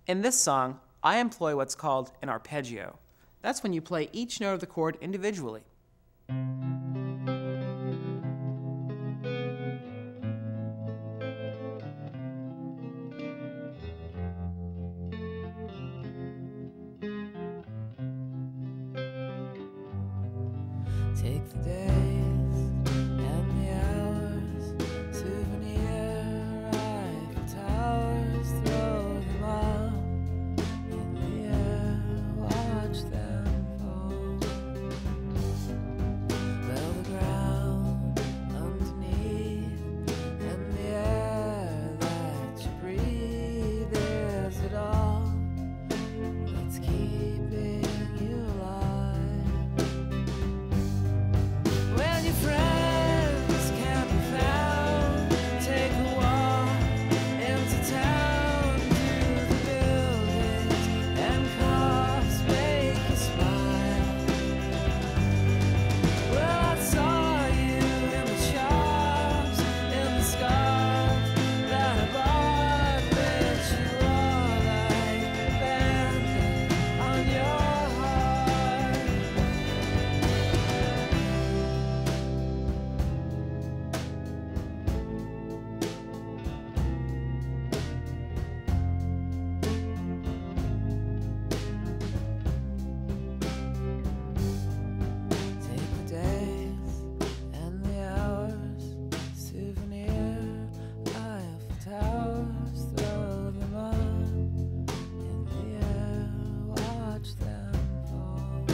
In this song, I employ what's called an arpeggio. That's when you play each note of the chord individually. Take the days and the hours, souvenir, Eiffel towers, throw them up in the air, watch them fall. Well, the ground underneath and the air that you breathe, is it all that's keeping you alive? When your friends can't be found, take a walk into town, to the buildings and cars make you smile. Well, I saw you in the shops, in the scarf that I bought, which you wore like a bandit on your heart. Take the days and the hours, souvenir, Eiffel towers, throw them up in the air, watch them fall.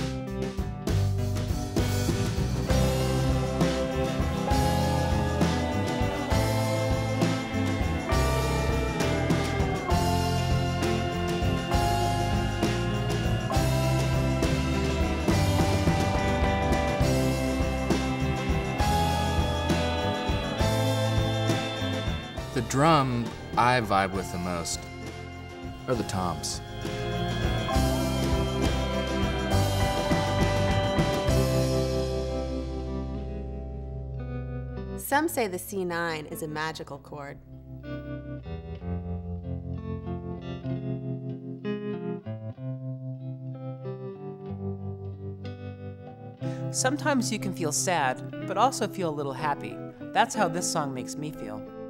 The drum I vibe with the most are the toms. Some say the C9 is a magical chord. Sometimes you can feel sad, but also feel a little happy. That's how this song makes me feel.